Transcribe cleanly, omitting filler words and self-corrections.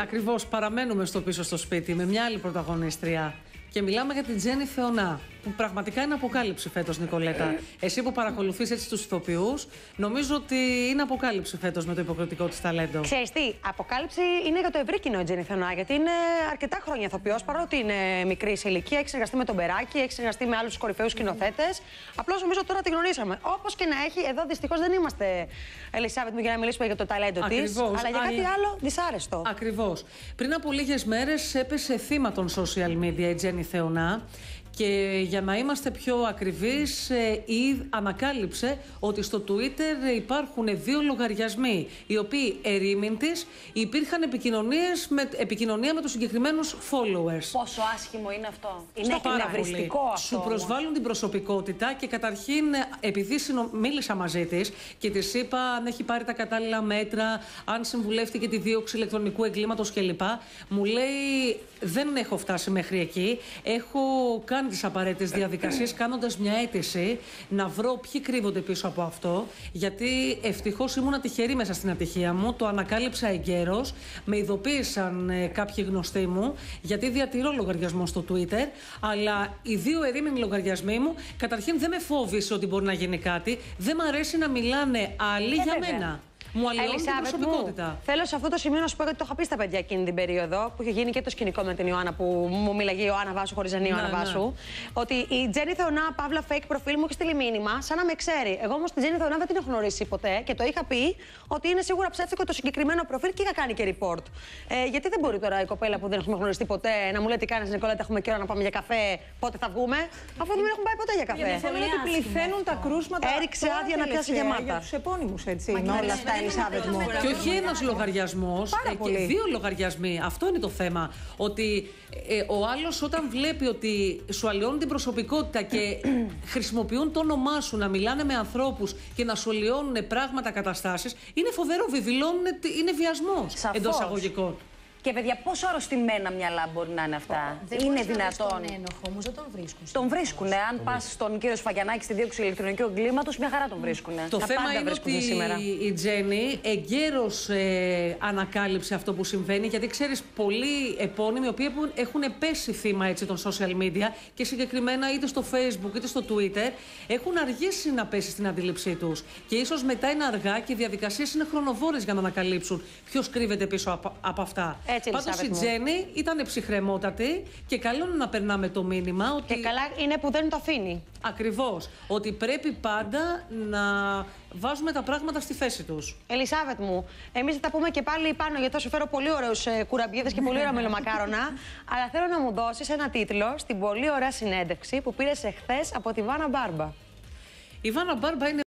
Ακριβώς, παραμένουμε στο πίσω στο σπίτι με μια άλλη πρωταγωνίστρια. Και μιλάμε για την Τζέννη Θεωνά, που πραγματικά είναι αποκάλυψη φέτος, Νικολέτα. Εσύ που παρακολουθείς έτσι τους ηθοποιούς, νομίζω ότι είναι αποκάλυψη φέτος με το υποκριτικό της ταλέντο. Ξέρεις τι, αποκάλυψη είναι για το ευρύ κοινό η Τζέννη Θεωνά, γιατί είναι αρκετά χρόνια ηθοποιός, παρότι είναι μικρή σε ηλικία. Έχει συνεργαστεί με τον Μπεράκη, έχει συνεργαστεί με άλλους κορυφαίους σκηνοθέτες. Απλώς νομίζω τώρα τη γνωρίσαμε. Όπως και να έχει, εδώ δυστυχώς δεν είμαστε, Ελισάβετ μου, για να μιλήσουμε για το ταλέντο της, αλλά για κάτι άλλο δυσάρεστο. Ακριβώς. Πριν από λίγες μέρες έπεσε θύμα των social media η Τζέννη Θεωνά. Και για να είμαστε πιο ακριβείς, ανακάλυψε ότι στο Twitter υπάρχουν 2 λογαριασμοί, οι οποίοι ερήμην της υπήρχαν επικοινωνία με τους συγκεκριμένους followers. Πόσο άσχημο είναι αυτό. Είναι εκνευριστικό αυτό. Σου προσβάλλουν την προσωπικότητα και καταρχήν, επειδή μίλησα μαζί της και της είπα αν έχει πάρει τα κατάλληλα μέτρα, αν συμβουλεύτηκε τη δίωξη ηλεκτρονικού εγκλήματος κλπ. Μου λέει δεν έχω φτάσει μέχρι εκεί. Έχω κάνει τις απαραίτητες διαδικασίες κάνοντας μια αίτηση να βρω ποιοι κρύβονται πίσω από αυτό, γιατί ευτυχώς ήμουν τυχερή μέσα στην ατυχία μου, το ανακάλυψα εγκαίρως, με ειδοποίησαν κάποιοι γνωστοί μου, γιατί διατηρώ λογαριασμό στο Twitter, αλλά οι 2 ερήμην λογαριασμοί μου, καταρχήν δεν με φόβησε ότι μπορεί να γίνει κάτι, δεν μ' αρέσει να μιλάνε άλλοι για μένα. Μου αλλοιώνει την προσωπικότητα. Θέλω σε αυτό το σημείο να σου πω, γιατί το είχα πει στα παιδιά εκείνη την περίοδο, που είχε γίνει και το σκηνικό με την Ιωάννα, που μου μίλαγε η Ιωάννα Βάσου χωρίς να είναι η Ιωάννα Βάσου. Ότι η Τζέννη Θεωνά, παύλα fake προφίλ, μου έχει στείλει μήνυμα, σαν να με ξέρει. Εγώ όμως την Τζέννη Θεωνά δεν την έχω γνωρίσει ποτέ και το είχα πει ότι είναι σίγουρα ψεύτικο το συγκεκριμένο προφίλ και είχα κάνει και report. Γιατί δεν μπορεί τώρα η κοπέλα που δεν έχουμε γνωριστεί ποτέ να μου λέει τι κάνεις, Νικολέτα, έχουμε καιρό να πάμε για καφέ, πότε θα βγούμε, αφού δεν έχουμε πάει ποτέ για καφέ. Φαίνεται ότι πληθαίνουν τα κρούσματα. Έριξε άδεια να πιάσει γεμάτα. Για τους επώνυμους, έτσι. Με όλα αυτά, Ελισάβετ μου. Και όχι ένας λογαριασμός, και 2 λογαριασμοί. Αυτό είναι το θέμα. Ότι ο άλλος όταν βλέπει ότι σου αλλοιώνουν την προσωπικότητα και χρησιμοποιούν το όνομά σου να μιλάνε με ανθρώπους και να σου αλλοιώνουν πράγματα, καταστάσεις, είναι φοβερό, βιδηλώνουν, είναι βιασμός εντός εισαγωγικών. Και παιδιά, πόσο αρρωστημένα μυαλά μπορεί να είναι αυτά. Είναι δυνατόν. Τον ένοχο όμως δεν τον βρίσκουν. Τον βρίσκουνε. Αν πας στον κύριο Σφαγιανάκη στη δίωξη ηλεκτρονικού εγκλήματος, μια χαρά τον βρίσκουνε. Το θέμα είναι ότι η Τζέννη εγκαίρως ανακάλυψε αυτό που συμβαίνει, γιατί ξέρεις, πολλοί επώνυμοι οι οποίοι έχουν πέσει θύμα έτσι, των social media και συγκεκριμένα είτε στο Facebook είτε στο Twitter έχουν αργήσει να πέσει στην αντίληψή τους. Και ίσως μετά είναι αργά και οι διαδικασίες είναι χρονοβόρες για να ανακαλύψουν ποιος κρύβεται πίσω από αυτά. Πάντως η Τζέννη ήταν ψυχρεμότατη και καλό είναι να περνάμε το μήνυμα ότι. Και καλά είναι που δεν το αφήνει. Ακριβώς. Ότι πρέπει πάντα να βάζουμε τα πράγματα στη θέση τους. Ελισάβετ μου, εμείς θα τα πούμε και πάλι πάνω, γιατί θα σου φέρω πολύ ωραίους κουραμπιέδες και πολύ ωραία μελομακάρονα. Αλλά θέλω να μου δώσεις ένα τίτλο στην πολύ ωραία συνέντευξη που πήρες εχθές από τη Βάνα Μπάρμπα. Η Βάνα Μπάρμπα είναι